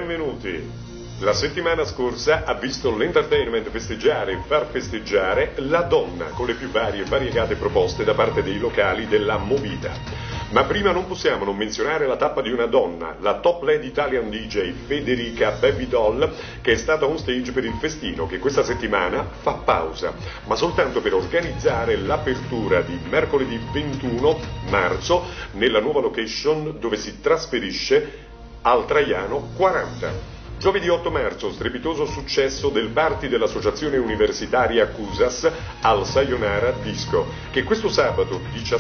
benvenuti. La settimana scorsa ha visto l'entertainment festeggiare e far festeggiare la donna con le più varie e variegate proposte da parte dei locali della Movida. Ma prima non possiamo non menzionare la tappa di una donna, la top lead Italian DJ Federica Baby Doll, che è stata on stage per il festino che questa settimana fa pausa, ma soltanto per organizzare l'apertura di mercoledì 21 marzo nella nuova location dove si trasferisce al Traiano 40. Giovedì 8 marzo, strepitoso successo del party dell'Associazione Universitaria CUSAS al Sayonara Disco, che questo sabato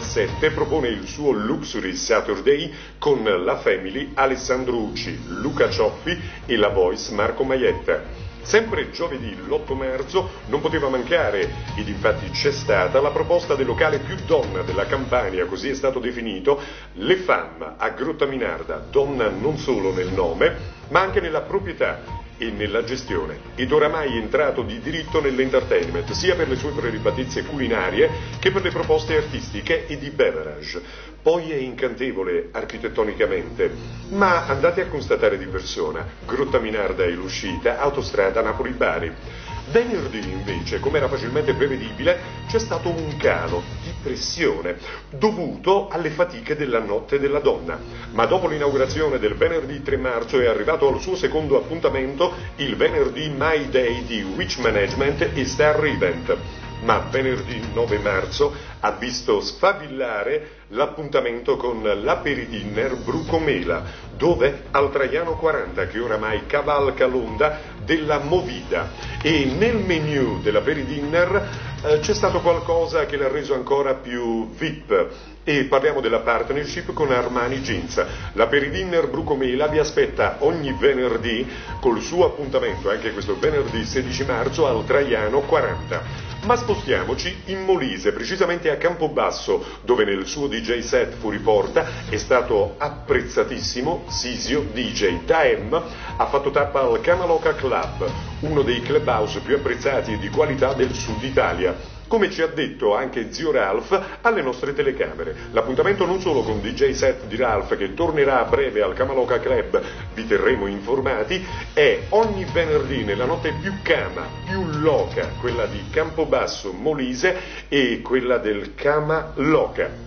17 propone il suo Luxury Saturday con la Family Alessandro Ucci, Luca Cioffi e la Voice Marco Maietta. Sempre giovedì l'8 marzo non poteva mancare, ed infatti c'è stata, la proposta del locale più donna della Campania, così è stato definito, Le Femme a Grottaminarda, donna non solo nel nome, ma anche nella proprietà e nella gestione, ed oramai entrato di diritto nell'entertainment, sia per le sue prelibatezze culinarie che per le proposte artistiche e di beverage. Poi è incantevole architettonicamente, ma andate a constatare di persona, Grottaminarda è l'uscita, autostrada Napoli-Bari. Venerdì invece, come era facilmente prevedibile, c'è stato un calo di pressione dovuto alle fatiche della notte della donna. Ma dopo l'inaugurazione del venerdì 3 marzo è arrivato al suo secondo appuntamento il venerdì My Day di Witch Management e Star Event. Ma venerdì 9 marzo ha visto sfavillare l'appuntamento con l'aperidinner Brucomela, dove al Traiano 40, che oramai cavalca l'onda della Movida, e nel menu dell'aperidinner c'è stato qualcosa che l'ha reso ancora più VIP, e parliamo della partnership con Armani Jeans. L'aperidinner Brucomela vi aspetta ogni venerdì col suo appuntamento, anche questo venerdì 16 marzo al Traiano 40. Ma spostiamoci in Molise, precisamente a Campobasso, dove nel suo DJ set fuori porta è stato apprezzatissimo Sisio DJ. Daem ha fatto tappa al Camaloca Club, uno dei clubhouse più apprezzati e di qualità del sud Italia. Come ci ha detto anche zio Ralph alle nostre telecamere. L'appuntamento non solo con DJ set di Ralph, che tornerà a breve al Camaloca Club, vi terremo informati, è ogni venerdì nella notte più cama, più loca, quella di Campobasso Molise e quella del Camaloca.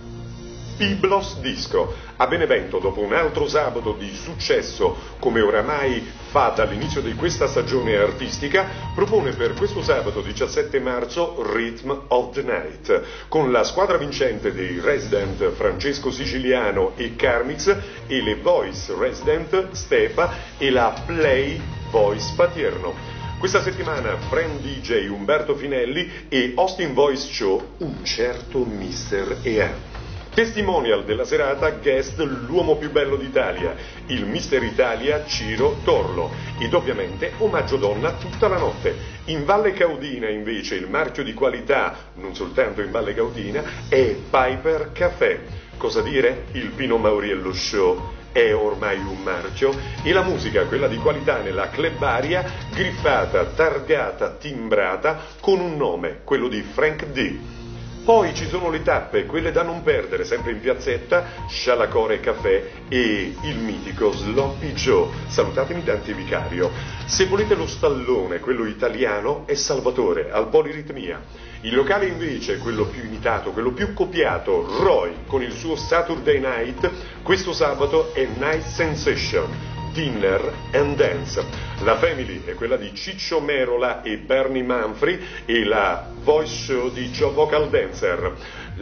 Biblos Disco, a Benevento, dopo un altro sabato di successo, come oramai fa dall'inizio di questa stagione artistica, propone per questo sabato 17 marzo Rhythm of the Night, con la squadra vincente dei Resident Francesco Siciliano e Carmix, e le Voice Resident Stefa e la Play Voice Patierno. Questa settimana friend DJ Umberto Finelli e Austin Voice Show un certo Mr. E.A. Testimonial della serata, guest l'uomo più bello d'Italia, il Mister Italia Ciro Torlo, ed ovviamente omaggio donna tutta la notte. In Valle Caudina invece il marchio di qualità, non soltanto in Valle Caudina, è Piper Café. Cosa dire? Il Pino Mauriello Show è ormai un marchio, e la musica, quella di qualità nella clubaria, griffata, targata, timbrata con un nome, quello di Frank D. Poi ci sono le tappe, quelle da non perdere, sempre in piazzetta, Scialacore Café e il mitico Sloppy Joe. Salutatemi Dante Vicario. Se volete lo stallone, quello italiano, è Salvatore, al Poliritmia. Il locale invece, quello più imitato, quello più copiato, Roy, con il suo Saturday Night, questo sabato è Night Sensation. Dinner and Dance. La Family è quella di Ciccio Merola e Bernie Manfrey, e la Voice Show di Joe Vocal Dancer.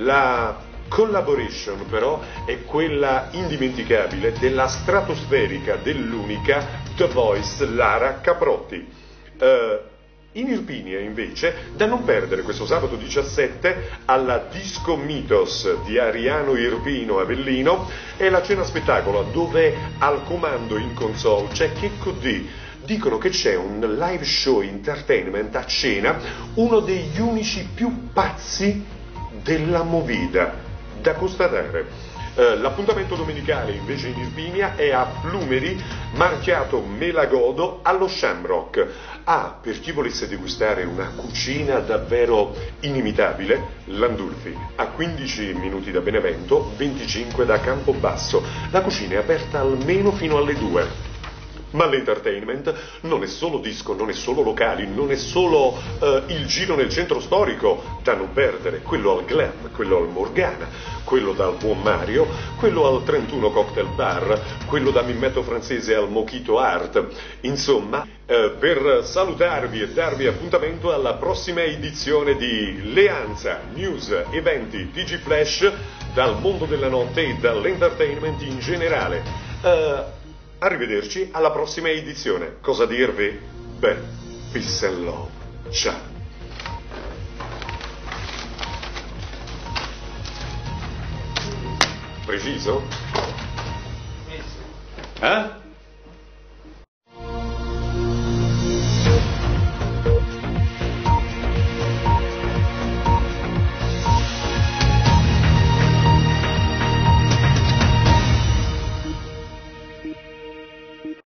La collaboration però è quella indimenticabile della stratosferica, dell'unica The Voice Lara Caprotti. In Irpinia invece, da non perdere questo sabato 17 alla Disco Mythos di Ariano Irpino Avellino, è la cena spettacolo dove al comando in console c'è Checco D. Dicono che c'è un live show entertainment a cena, uno degli unici più pazzi della Movida, da constatare. L'appuntamento domenicale invece in Irpinia è a Flumeri, marchiato Melagodo allo Shamrock. Per chi volesse degustare una cucina davvero inimitabile, Landulfi, a 15 minuti da Benevento, 25 da Campobasso. La cucina è aperta almeno fino alle 2. Ma l'entertainment non è solo disco, non è solo locali, non è solo il giro nel centro storico da non perdere, quello al Glam, quello al Morgana, quello dal Buon Mario, quello al 31 Cocktail Bar, quello da Mimmetto Francese al Mojito Art. Insomma, per salutarvi e darvi appuntamento alla prossima edizione di Leanza, News, Eventi, TG Flash, dal mondo della notte e dall'entertainment in generale. Arrivederci alla prossima edizione. Cosa dirvi? Beh, peace and love. Ciao. Preciso? Eh?